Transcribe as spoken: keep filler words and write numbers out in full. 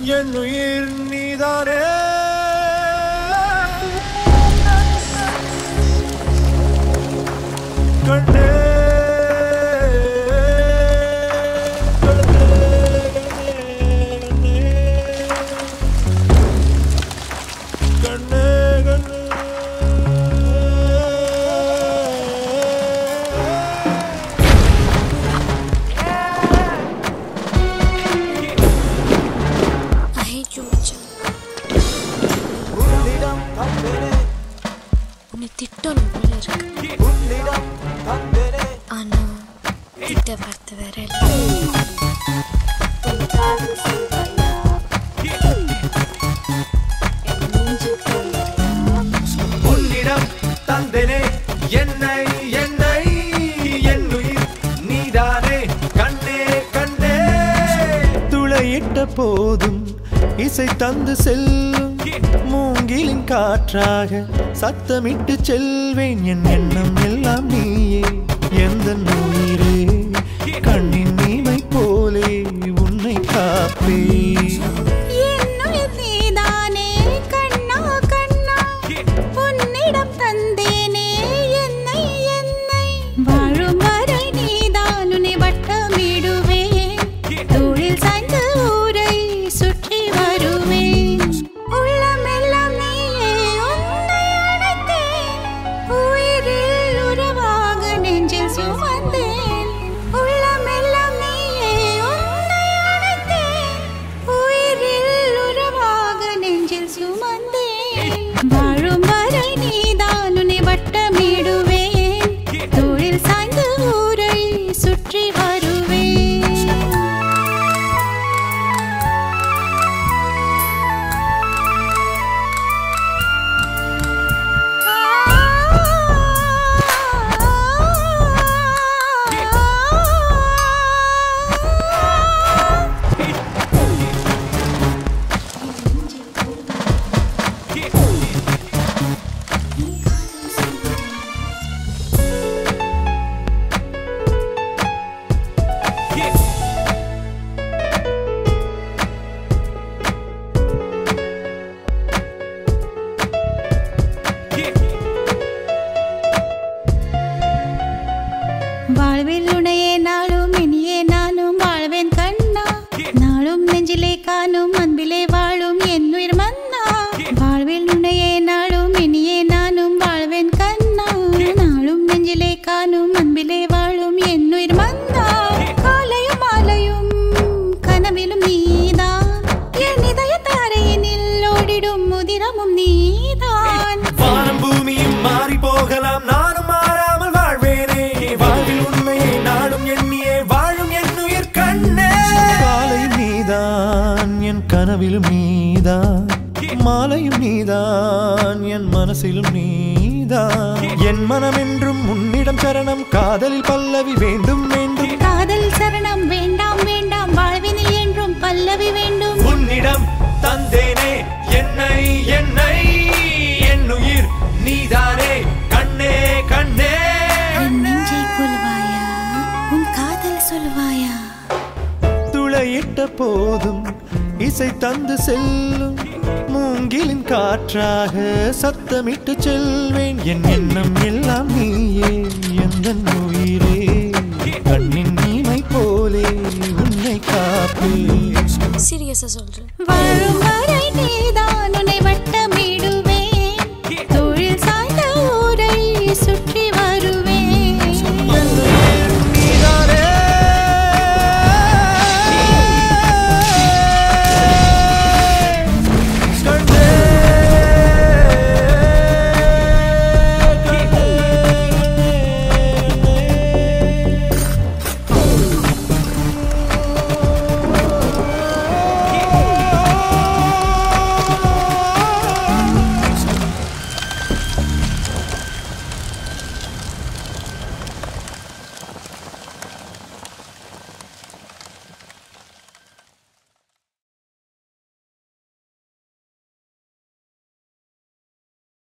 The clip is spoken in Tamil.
என்னுயிர் நீதானே கண்ணே திட்டணும் போல இருக்கு. ஆனா திட்ட வார்த்தை வேற உன்னிடம் தந்தனே என்னை என்னை என்னுயிர் நீதானே கண்ணே கண்ணே துளையிட்ட போதும் இசை தந்து செல்லும் மூங்கிலின் காற்றாக சத்தமிட்டு செல்வேன் என் எண்ணம் எல்லாம் நீயே எந்த உயிரே கண்ணின் நீமை போலே உன்னை காப்பே நீதானே கண்ணா கண்ணா உன்னிடம் தந்தேனே என்னை என்னை வாழும் வரை நீதான் உன்னை வட்டமிடுவேன் தோளில் சாய்ந்து ஊரை சுற்றி வருவேன் உள்ளமெல்லாம் நீயே உன்னை அழைத்தேன் உயிரில் உறவாக நெஞ்சில் சுமந்தேன் உள்ளமெல்லாம் நீயே உன்னை அழைத்தேன் உயிரில் உறவாக நெஞ்சில் சுமந்தேன் வாழும் வரை நீதான் உன்னை வட்டமிடுவேன் தோளில் சாய்ந்து ஊரை சுற்றி வருவேன் வாழ்வில் உனையே நாளும் இனியே நானும் வாழ்வேன் கண்ணா நாளும் நெஞ்சிலே காணும் அன்பிலே வாழும் என் உயிர் மன்னா வாழ்வில் உனையே நாளும் இனியே நானும் வாழ்வேன் கண்ணா நாளும் நெஞ்சிலே காணும் அன்பிலே வாழும் என் உயிர் மன்னா காலையும் மாலையும் கனவிலும் நீதான் என் இதய தாரையினில் ஓடிடும் முதிரமும் நீதான் வானம் பூமியும் மாறி போகலாம் நானும் மாறாமல் வாழ்வேனே வாழ்வில் உண்மையை நாடும் எண்ணியே வாழும் என் உயிர் கண்ணே காலையும் நீதான் என் கனவிலும் நீதான் மாலையும் நீதான் என் மனசிலும் நீதான் என் மனம் என்றும் உன்னிடம் சரணம் காதலில் பல்லவி வேண்டும் வேண்டும் காதல் சரணம் வேண்டாம் வேண்டாம் வாழ்வினில் என்றும் பல்லவி வேண்டும் உன்னிடம் தந்தேனே என்னை என்னை என் உயிர் நீதானே கண்ணே கண்ணே என் நெஞ்சை கொள்வாயா உன் காதல் சொல்வாயா துளையிட்ட போதும் இசை தந்து செல்லும் மூங்கிலின் காற்றாக சத்தமிட்டு செல்வேன் என் எண்ணம் எல்லாம் நீயே எந்த உயிரே கண்ணின் நீமை போலே உன்னை காப்பே சீரியஸா சொல்றேன் வாழும் வரை நீதான் உன்னை